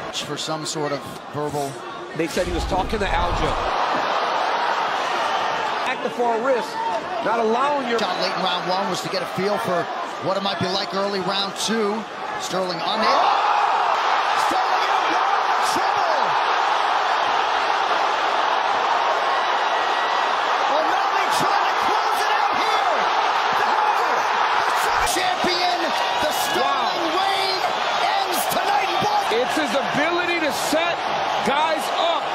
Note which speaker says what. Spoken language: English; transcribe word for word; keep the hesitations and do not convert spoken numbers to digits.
Speaker 1: For some sort of verbal.
Speaker 2: They said he was talking to Aljo. Acting for a risk, not allowing your...
Speaker 1: Shot late in round one was to get a feel for what it might be like early round two. Sterling unable. Sterling in a world of trouble. O'Malley trying to close it out here. The champion, the Sterling reign ends tonight in Baltimore.
Speaker 2: It's his ability to set guys